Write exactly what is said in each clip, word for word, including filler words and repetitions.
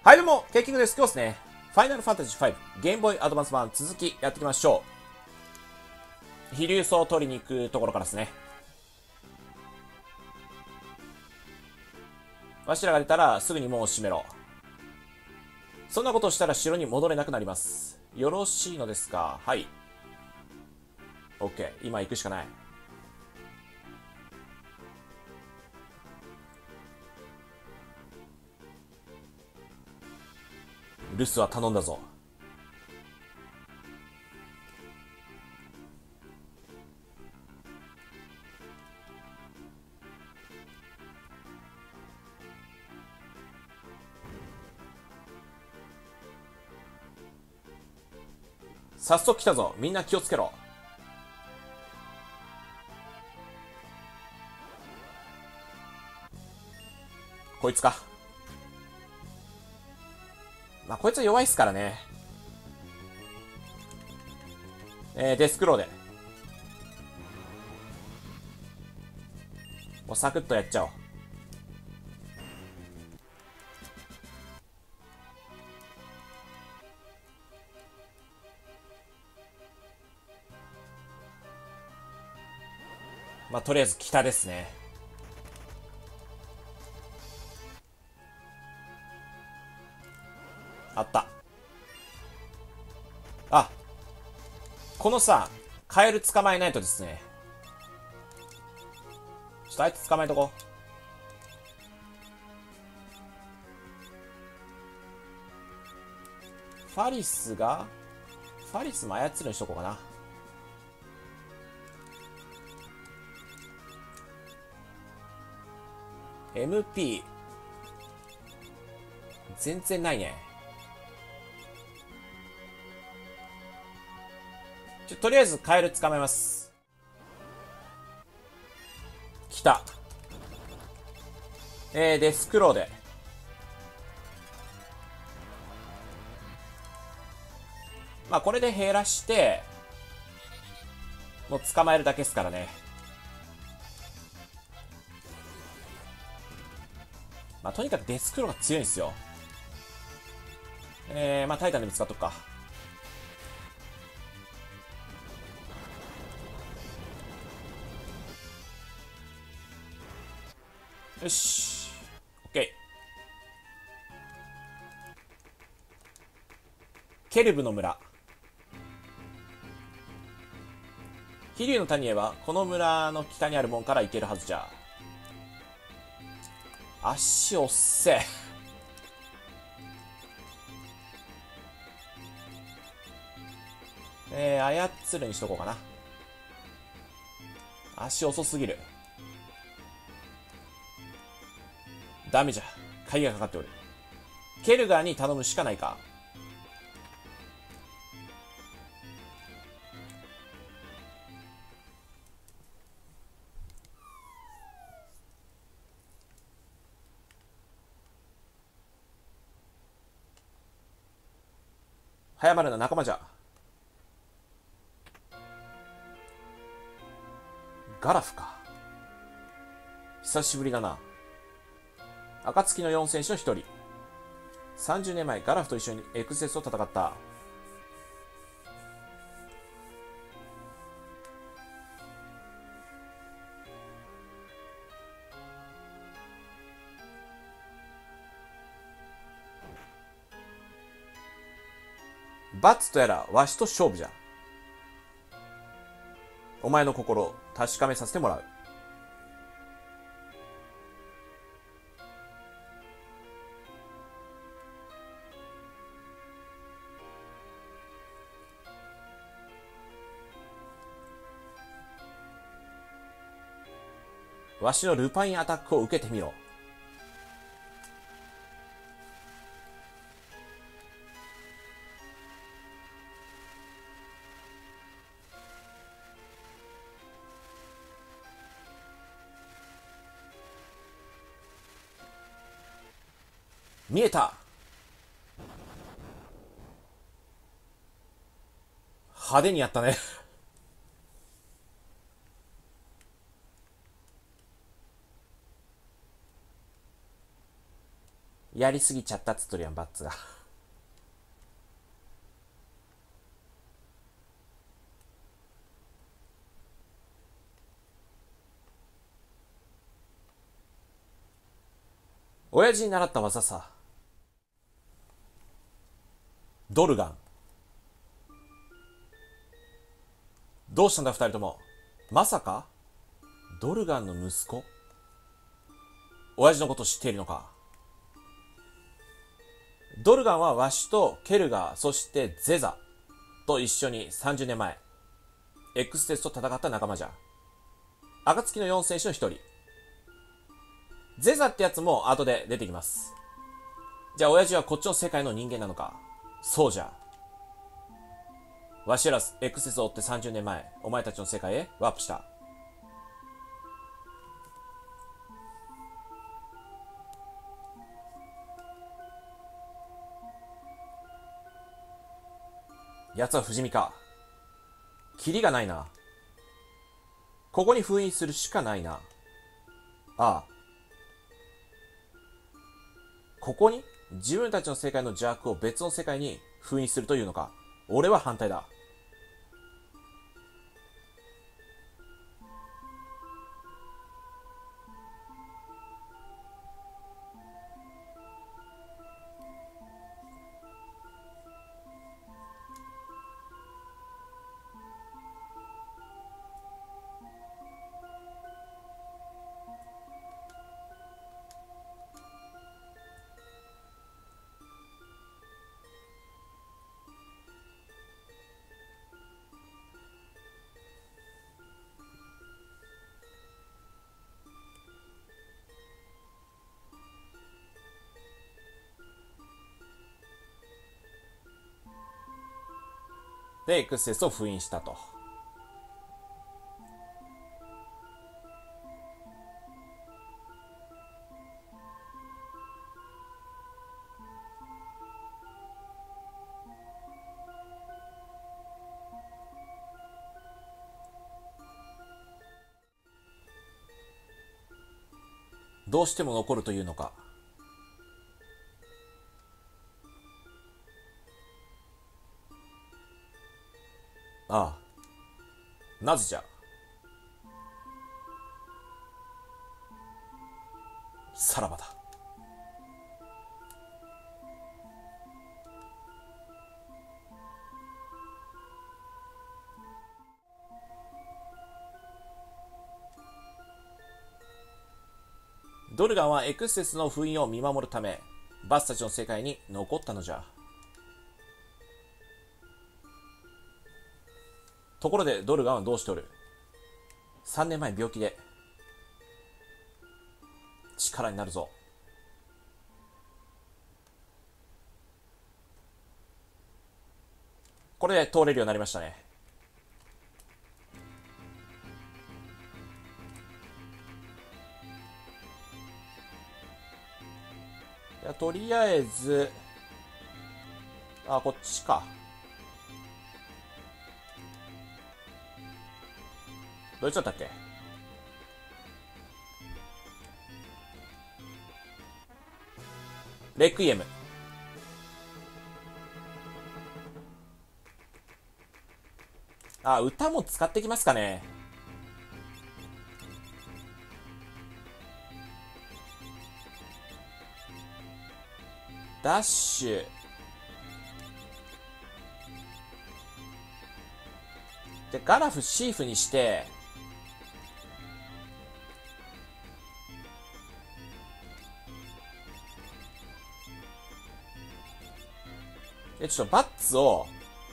はいどうも、ケイキングです。今日ですね、ファイナルファンタジーファイブ、ゲームボーイアドバンス版続きやっていきましょう。飛竜層を取りに行くところからですね。わしらが出たらすぐに門を閉めろ。そんなことをしたら城に戻れなくなります。よろしいのですか？はい。OK。今行くしかない。留守は頼んだぞ。早速来たぞ。みんな気をつけろ。こいつか。まあ、こいつは弱いっすからね。えー、デスクローで。もうサクッとやっちゃおう。まあ、とりあえず北ですね。あった。あ、このさ、カエル捕まえないとですね。ちょっとあいつ捕まえとこう。ファリスがファリスも操るにしとこうかな。エムピー 全然ないね。ちょとりあえずカエル捕まえます。来た。えー、デスクローで。まあこれで減らしてもう捕まえるだけですからね。まあとにかくデスクローが強いんですよ。えー、まあタイタンで見つかっとくか。よし。オッケー。ケルブの村。飛竜の谷へはこの村の北にある門から行けるはずじゃ。足おっせ。えー、操るにしとこうかな。足遅すぎる。ダメじゃ。鍵がかかっておる。ケルガーに頼むしかないか。早まるな、仲間じゃ。ガラフか。久しぶりだな。暁のよん戦士の一人。さんじゅうねんまえ、ガラフと一緒にエクセスを戦った。バッツとやらわしと勝負じゃ。お前の心を確かめさせてもらう。わしのルパインアタックを受けてみろ。見えた。派手にやったね。 やりすぎちゃったっつっとるやん、バッツが。親父に習った技さ。ドルガン。どうしたんだ二人とも。まさかドルガンの息子？親父のこと知っているのか？ドルガンはわしとケルガー、そしてゼザと一緒にさんじゅうねんまえ、X テスと戦った仲間じゃ。暁のよん戦士の一人。ゼザってやつも後で出てきます。じゃあ親父はこっちの世界の人間なのか？そうじゃ。わしら X テスを追ってさんじゅうねんまえ、お前たちの世界へワープした。奴は不死身か。キリがないな。ここに封印するしかないな。ああ。ここに自分たちの世界の邪悪を別の世界に封印するというのか。俺は反対だ。で、エクセスを封印したと。どうしても残るというのか。ああ。なぜじゃ。さらばだ。ドルガンはエクセスの封印を見守るため、バスたちの世界に残ったのじゃ。ところでドルガンはどうしておる？さんねんまえ病気で。力になるぞ。これで通れるようになりましたね。いや、とりあえず、あ、こっちか。どっちだったっけ？レクイエム。あ、歌も使ってきますかね。ダッシュ。で、ガラフ、シーフにして、で、ちょっとバッツを、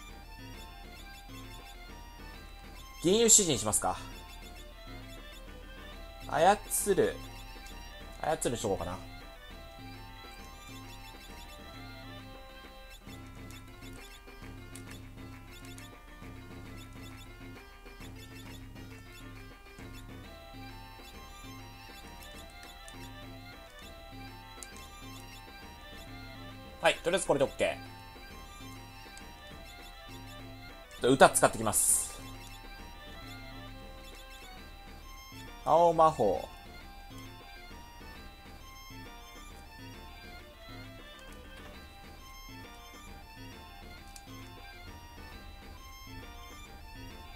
銀融指示にしますか。操る。操るにしとこうかな。はい、とりあえずこれで OK。歌使ってきます。青魔法。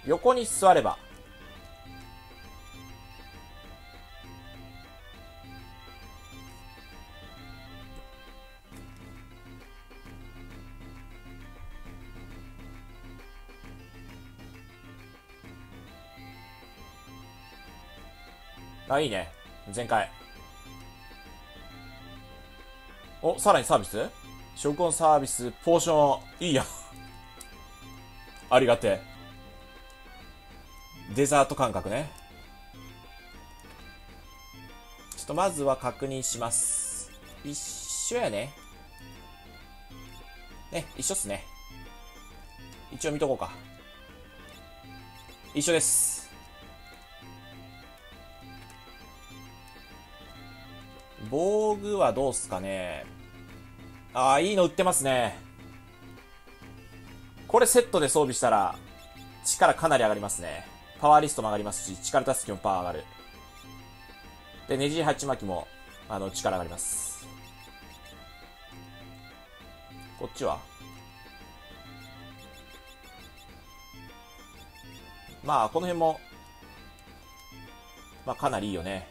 横に座れば。あ、いいね。全開。お、さらにサービス食音サービス、ポーション、いいや。ありがてえ。デザート感覚ね。ちょっとまずは確認します。一緒やね。ね、一緒っすね。一応見とこうか。一緒です。防具はどうっすかね。ああ、いいの売ってますね。これセットで装備したら、力かなり上がりますね。パワーリストも上がりますし、力出す時もパワー上がる。で、ネジ鉢巻きも、あの、力上がります。こっちはまあ、この辺も、まあ、かなりいいよね。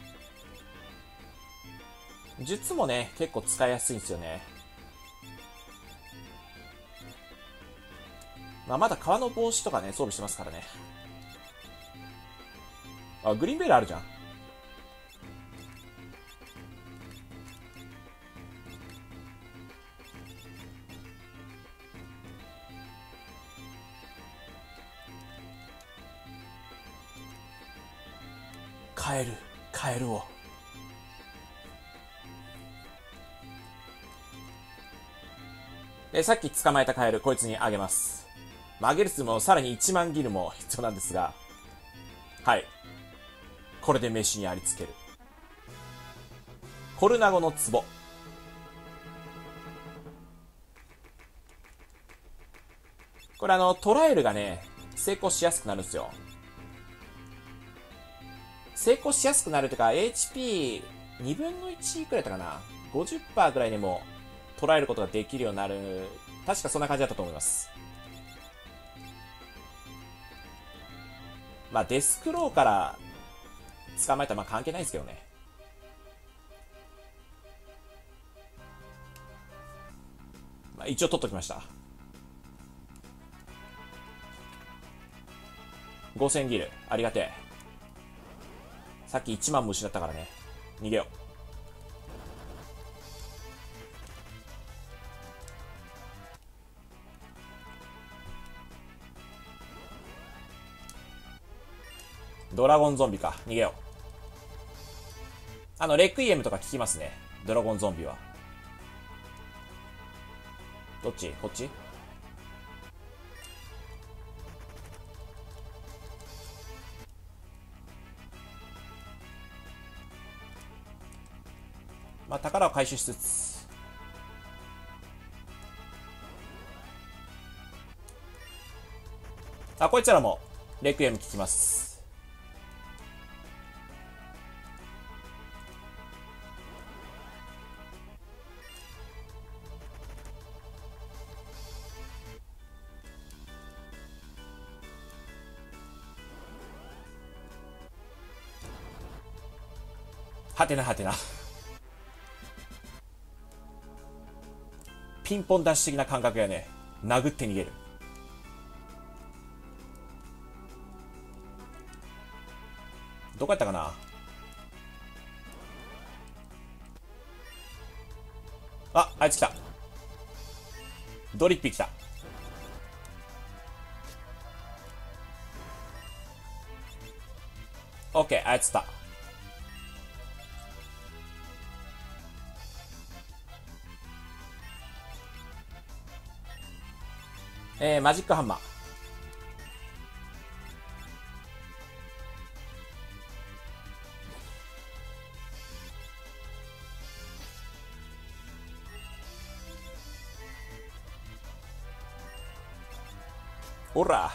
術もね、結構使いやすいんですよね。まあ、まだ川の帽子とかね、装備してますからね。あ、グリーンベルあるじゃん。カエル、カエルを。で、さっき捕まえたカエル、こいつにあげます。まあ、あげる数もさらにいちまんギルも必要なんですが、はい。これで飯にありつける。コルナゴの壺。これあの、トライアルがね、成功しやすくなるんですよ。成功しやすくなるというか、エイチピーに 分のいちくらいだったかな。ごじゅっパーセント くらいでも捉えることができるようになる。確かそんな感じだったと思います。まあ、デスクローから捕まえたらまあ関係ないですけどね。まあ、一応取っときました。ごせんギル。ありがてえ。さっきいちまんも失ったからね。逃げよう。ドラゴンゾンビか。逃げよう。あの、レクイエムとか聞きますね。ドラゴンゾンビは。どっちこっちまあ、宝を回収しつつ。あ、こいつらも、レクイエム聞きます。はてなはてな。ピンポンダッシュ的な感覚やね。殴って逃げる。どこやったかな。あ、あいつ来た。ドリッピー来た。オッケー、あいつ来た。えー、マジックハンマー。おら。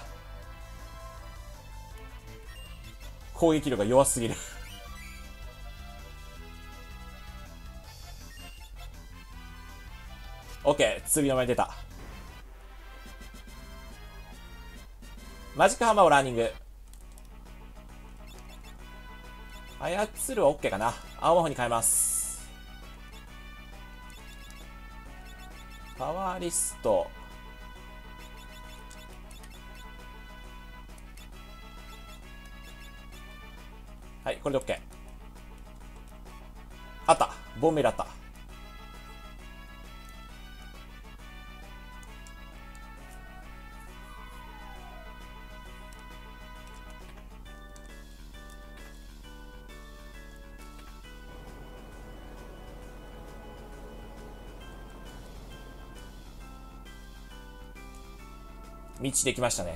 攻撃力が弱すぎる。オッケー、次の前に出た。 マジックハンマーをランニング。操るは OK かな。青魔法に変えます。パワーリスト。はい、これで OK。あった。ボンベルあった。道できましたね。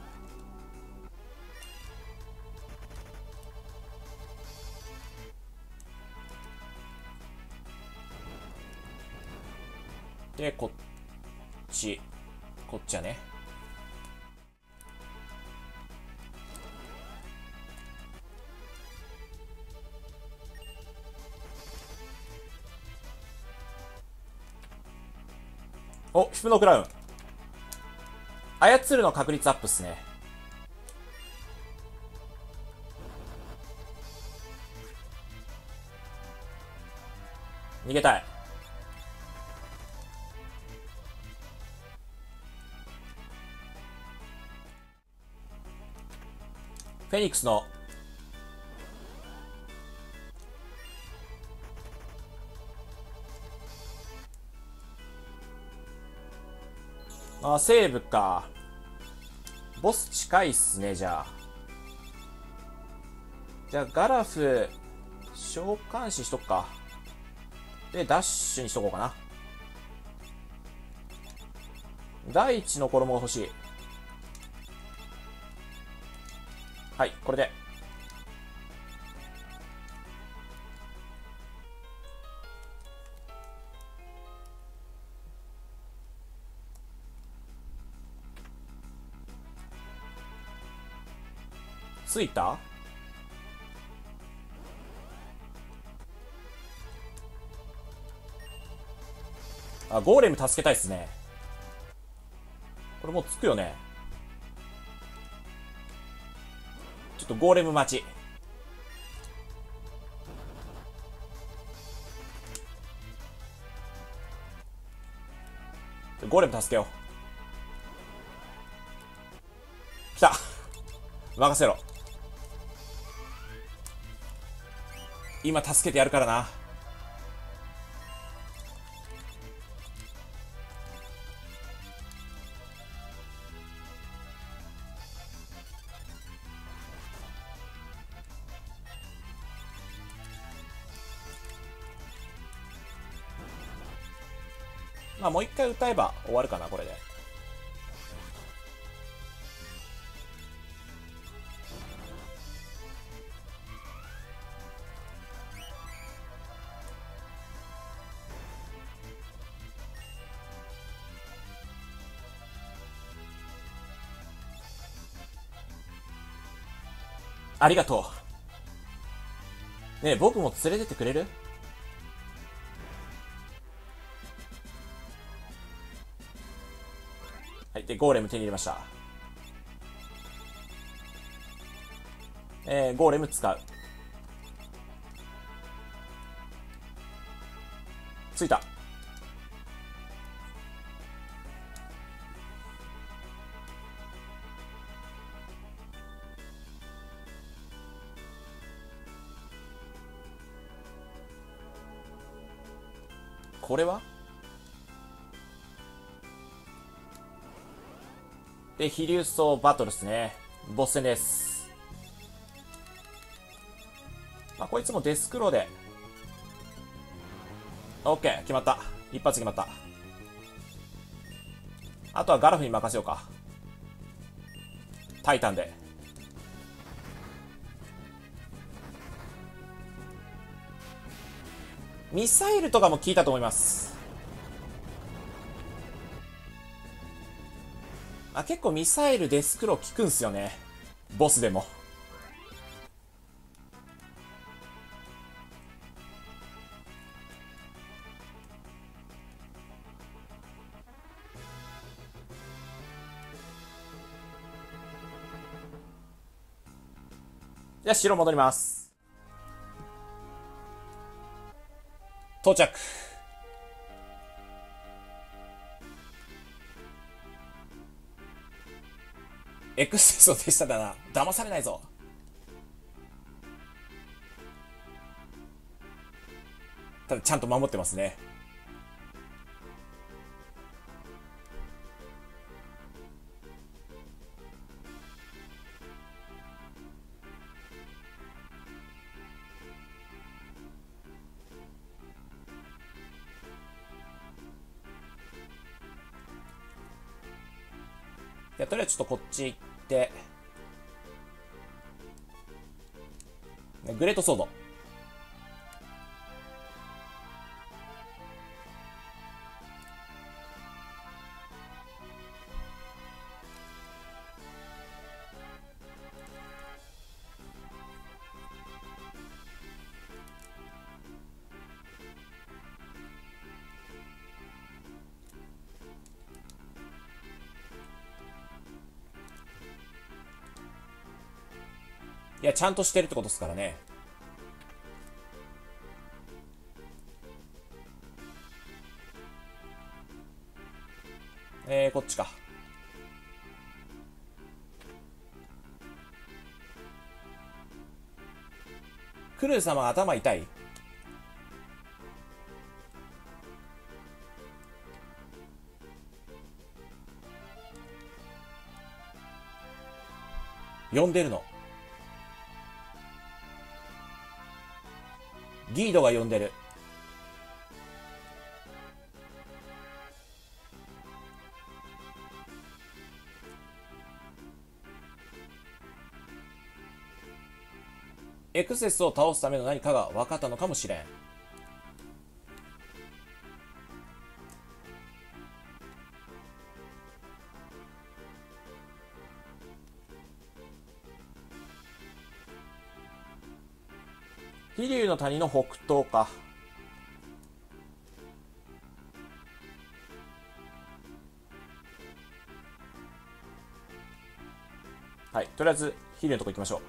で、こっち。こっちやね。お、ヒプノクラウン。操るの確率アップっすね。逃げたい。フェニックスのあ、セーブか。ボス近いっすね、じゃあ。じゃあ、ガラフ、召喚師しとくか。で、ダッシュにしとこうかな。第一の衣が欲しい。はい、これで。ついた？あ、ゴーレム助けたいっすね。これもうつくよね。ちょっとゴーレム待ち。ゴーレム助けよう。来た。任せろ。今助けてやるからな。まあもう一回歌えば終わるかな、これで。ありがとう。ねえ、僕も連れてってくれる？はい、で、ゴーレム手に入れました。えー、ゴーレム使う。ついた。これはで、飛竜層バトルっすね。ボス戦です。まあ、こいつもデスクロで。オッケー、決まった。一発決まった。あとはガラフに任せようか。タイタンで。ミサイルとかも効いたと思います。あ、結構ミサイルデスクロ効くんすよね。ボスでも。 では城戻ります。到着。エクセスを手下だな。騙されないぞ。ただちゃんと守ってますね。いや、とりあえずちょっとこっち行って、グレートソード。いや、ちゃんとしてるってことですからね。えー、こっちか。クルー様頭痛い？呼んでるの。ギードが呼んでる。エクセスを倒すための何かが分かったのかもしれん。飛竜の谷の北東か。はい、とりあえず飛竜のとこ行きましょう。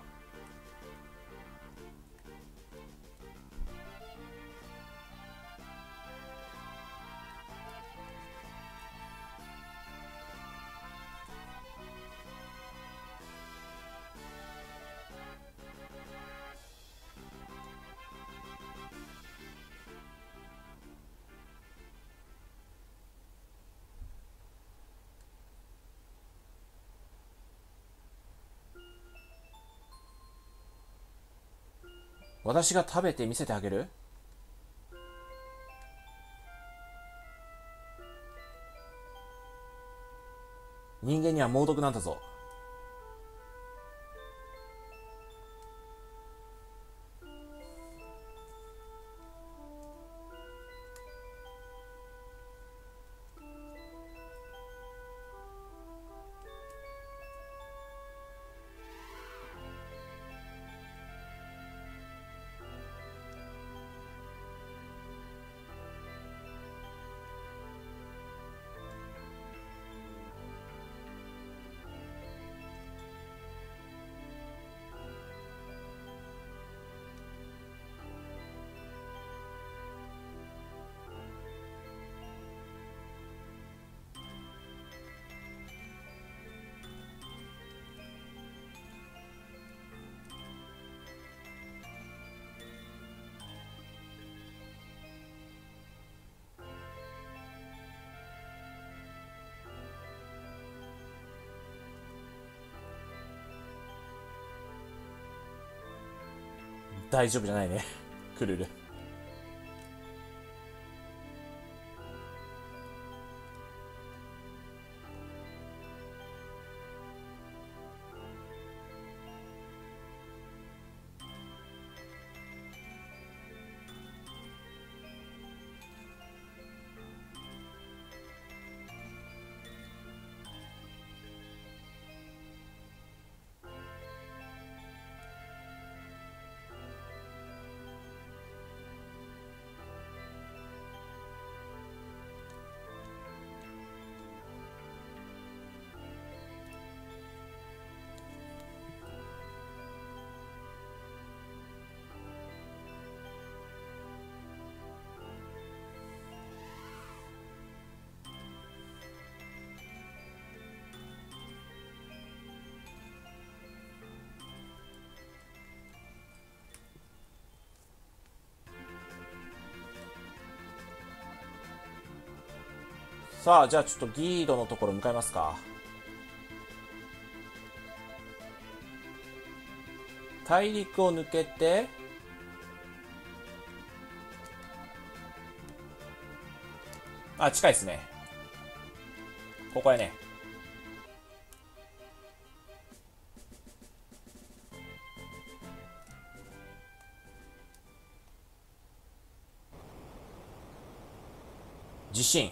私が食べて見せてあげる？人間には猛毒なんだぞ。大丈夫じゃないねクルル。 さあ、じゃあちょっとギードのところ向かいますか。大陸を抜けて、あ、近いですね。ここやね。地震。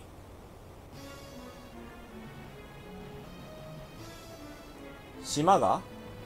島が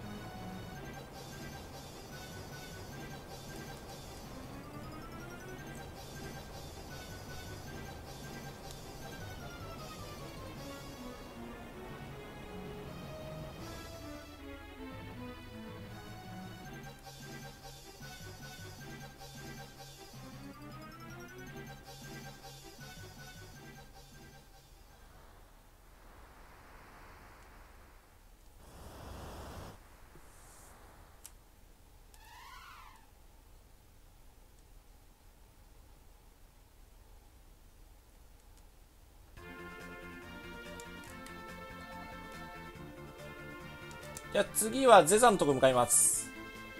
じゃあ次はゼザのとこ向かいます。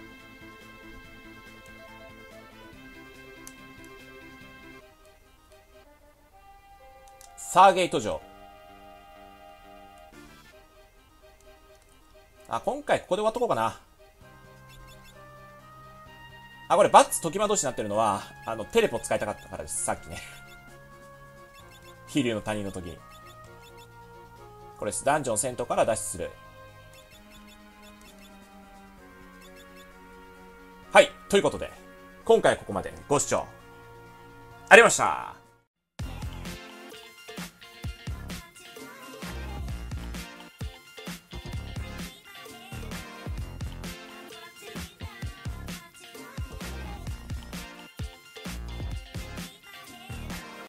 サーゲート城。あ、今回ここで終わっとこうかな。あ、これバッツ時魔同士になってるのは、あの、テレポ使いたかったからです。さっきね。飛竜の谷の時に。これです。ダンジョン戦闘から脱出する。はい。ということで、今回ここまでご視聴ありがとうございました。